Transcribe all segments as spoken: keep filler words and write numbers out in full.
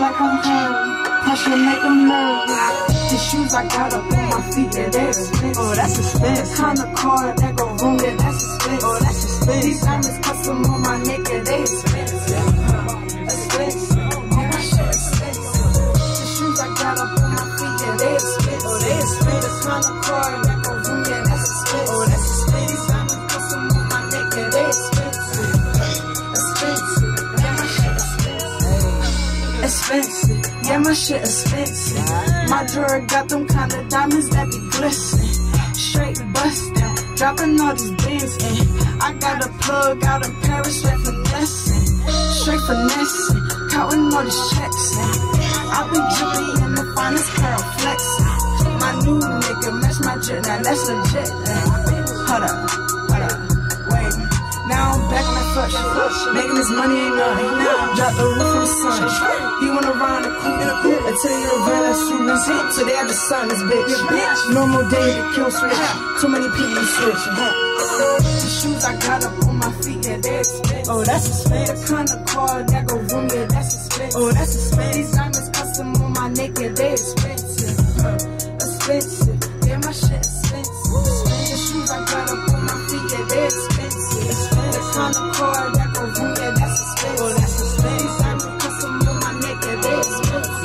like I'm her. Pressure make them nervous. The shoes I got up on my feet, yeah, they expensive. Oh, that's expensive. The kind of car that go room, yeah, that's expensive. Oh, that's expensive. These diamonds custom on my neck, yeah, they expensive. Expensive. Yeah, my shit expensive. The shoes I got up on my feet, yeah, they expensive. Oh, they expensive. The kind of car that go room, yeah, that's expensive. Oh, that's expensive. These diamonds custom on my neck, yeah, they expensive. Expensive. Yeah, my shit expensive. Expensive. Yeah, my shit expensive. My jewelry got them kind of diamonds that be glistening. Straight bustin', dropping all these bands in. I got a plug out in Paris, straight finessing. Straight finessing, counting all these checks in. I be dripping in the finest pearl flexing. My new nigga match my jet, now that's legit. Hold up, hold up, wait. Now I'm back on that fuck shit. Making this money ain't nothing. Now drop the roof from the sun. He wanna ride in a coupe, in a coupe. Until you're a van that's shooting hit. So they have the sun, this bitch. bitch. Normal day to kill switch. Too many people switching. The shoes I got up on my feet, yeah, they expensive. Oh, that's expensive. The kind of car that go room, yeah, that's expensive. Oh, that's expensive. These diamonds custom on my neck, yeah, they expensive. Expensive. Yeah, my shit expensive. The shoes I got up on my feet, yeah, they expensive. The kind of car that go room, yeah, that's expensive. Oh, that's expensive. These diamonds custom on my neck, yeah, they expensive.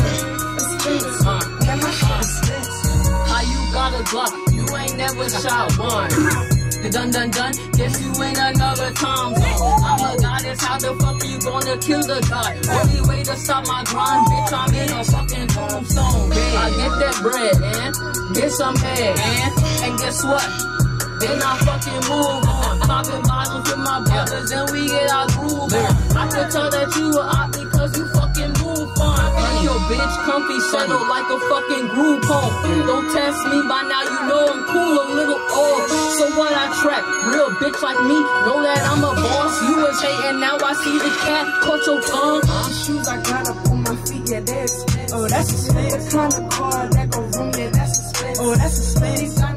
Expensive. Yeah, my shit expensive. How you got a Glock? You ain't never shot one. The dun dun dun, guess you in another time zone. I'm a goddess, how the fuck are you gonna kill the god? Only way to stop my grind, bitch, I'm in a fucking tombstone. I get that bread, man, get some head, man, and guess what? Then I fucking move on. Popping bottles with my brothers and we get our groove on. I could tell that you were out because you fucking move on. And your bitch comfy settle like a fucking group home. Don't test me by now, you know I'm cool, a little off. So what I track, real bitch like me, know that I'm a boss. You was hating, now I see the cat, caught your tongue. The shoes I got up on my feet, yeah, they expensive. Oh, that's expensive. The kind of car that go room, yeah, that's expensive. Oh, that's expensive.